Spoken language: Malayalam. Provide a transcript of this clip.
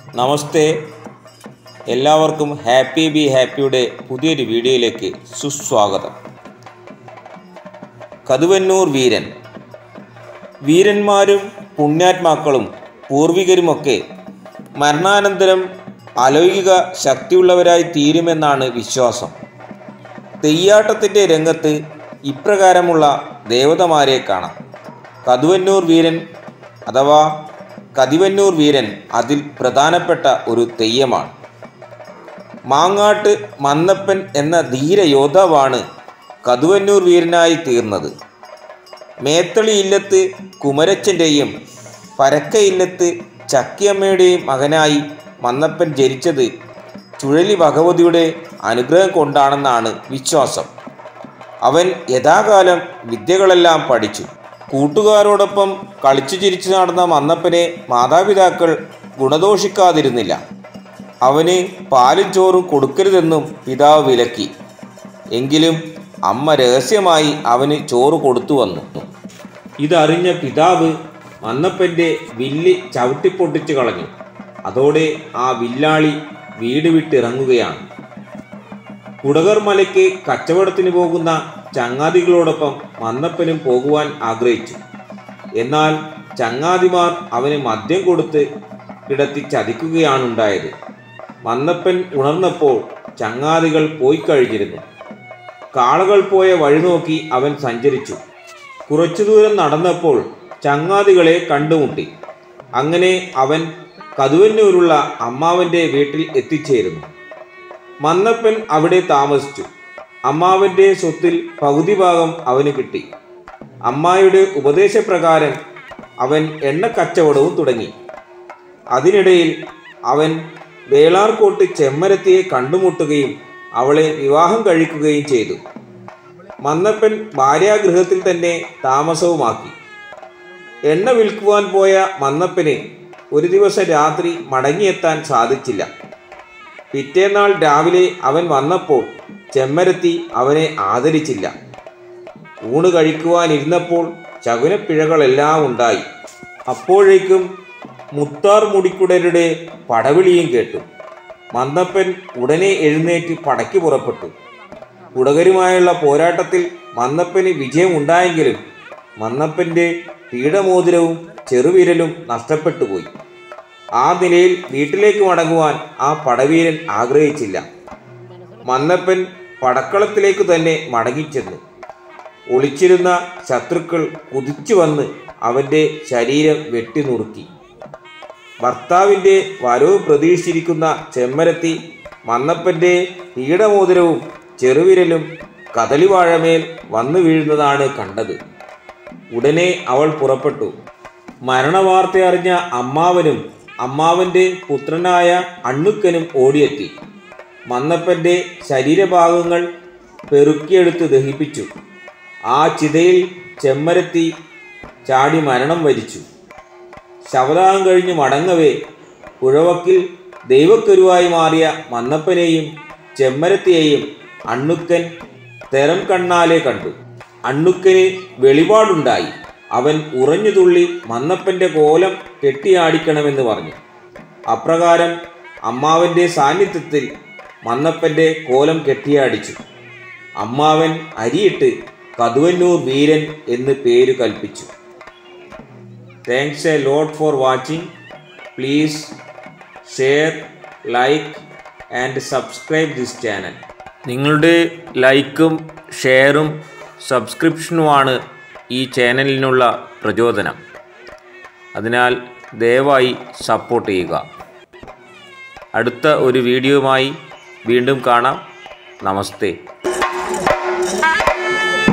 നമസ്തേ, എല്ലാവർക്കും ഹാപ്പി ബി ഹാപ്പിയുടെ പുതിയൊരു വീഡിയോയിലേക്ക് സുസ്വാഗതം. കതുവന്നൂർ വീരൻ. വീരന്മാരും പുണ്യാത്മാക്കളും പൂർവികരുമൊക്കെ മരണാനന്തരം അലൗകിക ശക്തിയുള്ളവരായി തീരുമെന്നാണ് വിശ്വാസം. തെയ്യാട്ടത്തിൻ്റെ രംഗത്ത് ഇപ്രകാരമുള്ള ദേവതമാരെ കാണാം. കതുവന്നൂർ വീരൻ അഥവാ കതിവന്നൂർ വീരൻ അതിൽ പ്രധാനപ്പെട്ട ഒരു തെയ്യമാണ്. മാങ്ങാട്ട് മന്നപ്പൻ എന്ന ധീര യോദ്ധാവാണ് കതുവന്നൂർ വീരനായി തീർന്നത്. മേത്തളി ഇല്ലത്ത് കുമരച്ചൻ്റെയും പരക്ക ഇല്ലത്ത് ചക്കിയമ്മയുടെയും മകനായി മന്നപ്പൻ ജനിച്ചത് ചുഴലി ഭഗവതിയുടെ അനുഗ്രഹം കൊണ്ടാണെന്നാണ് വിശ്വാസം. അവൻ യഥാകാലം വിദ്യകളെല്ലാം പഠിച്ചു. കൂട്ടുകാരോടൊപ്പം കളിച്ചു ചിരിച്ചു നടന്ന മന്നപ്പനെ മാതാപിതാക്കൾ ഗുണദോഷിക്കാതിരുന്നില്ല. അവന് പാലും ചോറും കൊടുക്കരുതെന്നും പിതാവ് വിലക്കി. എങ്കിലും അമ്മ രഹസ്യമായി അവന് ചോറ് കൊടുത്തു വന്നു. ഇതറിഞ്ഞ പിതാവ് മന്നപ്പൻ്റെ വില്ല് ചവിട്ടിപ്പൊട്ടിച്ചു കളഞ്ഞു. അതോടെ ആ വില്ലാളി വീട് വിട്ടിറങ്ങുകയാണ്. കുടകർ മലയ്ക്ക് കച്ചവടത്തിന് പോകുന്ന ചങ്ങാതികളോടൊപ്പം മന്നപ്പനും പോകുവാൻ ആഗ്രഹിച്ചു. എന്നാൽ ചങ്ങാതിമാർ അവന് മദ്യം കൊടുത്ത് കിടത്തി ചതിക്കുകയാണുണ്ടായത്. മന്നപ്പൻ ഉണർന്നപ്പോൾ ചങ്ങാതികൾ പോയി കഴിഞ്ഞിരുന്നു. കാളകൾ പോയ വഴി നോക്കി അവൻ സഞ്ചരിച്ചു. കുറച്ചു ദൂരം നടന്നപ്പോൾ ചങ്ങാതികളെ കണ്ടുമുട്ടി. അങ്ങനെ അവൻ കതുവന്നൂരുള്ള അമ്മാവൻ്റെ വീട്ടിൽ എത്തിച്ചേരുന്നു. മന്നപ്പൻ അവിടെ താമസിച്ചു. അമ്മാവൻ്റെ സ്വത്തിൽ പകുതി ഭാഗം അവന് കിട്ടി. അമ്മായിയുടെ ഉപദേശപ്രകാരം അവൻ എണ്ണക്കച്ചവടവും തുടങ്ങി. അതിനിടയിൽ അവൻ വേളാർകോട്ട് ചെമ്മരത്തിയെ കണ്ടുമുട്ടുകയും അവളെ വിവാഹം കഴിക്കുകയും ചെയ്തു. മന്നപ്പൻ ഭാര്യാഗൃഹത്തിൽ തന്നെ താമസവുമാക്കി. എണ്ണ വിൽക്കുവാൻ പോയ മന്നപ്പന് ഒരു ദിവസം രാത്രി മടങ്ങിയെത്താൻ സാധിച്ചില്ല. പിറ്റേന്നാൾ രാവിലെ അവൻ വന്നപ്പോൾ ചെമ്മരത്തി അവനെ ആദരിച്ചില്ല. ഊണ് കഴിക്കുവാനിരുന്നപ്പോൾ ശകുനപ്പിഴകളെല്ലാം ഉണ്ടായി. അപ്പോഴേക്കും മുത്താർ മുടിക്കുടരുടെ പടവിളിയും കേട്ടു. മന്നപ്പൻ ഉടനെ എഴുന്നേറ്റ് പടയ്ക്ക് പുറപ്പെട്ടു. കുടകരുമായുള്ള പോരാട്ടത്തിൽ മന്നപ്പന് വിജയമുണ്ടായെങ്കിലും മന്നപ്പൻ്റെ പീഠമോതിരവും ചെറുവിരലും നഷ്ടപ്പെട്ടുപോയി. ആ നിലയിൽ വീട്ടിലേക്ക് മടങ്ങുവാൻ ആ പടവീരൻ ആഗ്രഹിച്ചില്ല. മന്നപ്പൻ പടക്കളത്തിലേക്ക് തന്നെ മടങ്ങിച്ചെന്നു. ഒളിച്ചിരുന്ന ശത്രുക്കൾ കുതിച്ചു വന്ന് അവൻ്റെ ശരീരം വെട്ടിനുറുക്കി. ഭർത്താവിൻ്റെ വരവ് പ്രതീക്ഷിച്ചിരിക്കുന്ന ചെമ്മരത്തി മന്നപ്പൻ്റെ പീഠമോതിരവും ചെറുവിരലും കദളിവാഴമേൽ വന്നു വീഴുന്നതാണ് കണ്ടത്. ഉടനെ അവൾ പുറപ്പെട്ടു. മരണവാർത്തയറിഞ്ഞ അമ്മാവനും അമ്മാവൻ്റെ പുത്രനായ അണ്ണുക്കനും ഓടിയെത്തി. മന്നപ്പൻ്റെ ശരീരഭാഗങ്ങൾ പെറുക്കിയെടുത്ത് ദഹിപ്പിച്ചു. ആ ചിതയിൽ ചെമ്മരത്തി ചാടി മരണം വരിച്ചു. ശവദാഹം കഴിഞ്ഞ് മടങ്ങവേ പുഴവക്കിൽ ദൈവക്കരുവായി മാറിയ മന്നപ്പനെയും ചെമ്മരത്തിയെയും അണ്ണുക്കൻ തെരം കണ്ണാലെ കണ്ടു. അണ്ണുക്കന് വെളിപാടുണ്ടായി. അവൻ ഉറഞ്ഞു തുള്ളി മന്നപ്പൻ്റെ കോലം കെട്ടിയാടിക്കണമെന്ന് പറഞ്ഞു. അപ്രകാരം അമ്മാവൻ്റെ സാന്നിധ്യത്തിൽ മന്നപ്പൻ്റെ കോലം കെട്ടിയാടിച്ചു. അമ്മാവൻ അരിയിട്ട് കതുവന്നൂർ വീരൻ എന്ന് പേര് കൽപ്പിച്ചു. Thanks a lot for watching. Please share, like and subscribe this channel. നിങ്ങളുടെ ലൈക്കും ഷെയറും സബ്സ്ക്രിപ്ഷനുമാണ് ഈ ചാനലിനുള്ള പ്രചോദനം. അതിനാൽ ദയവായി സപ്പോർട്ട് ചെയ്യുക. അടുത്ത ഒരു വീഡിയോയുമായി വീണ്ടും കാണാം. നമസ്തേ.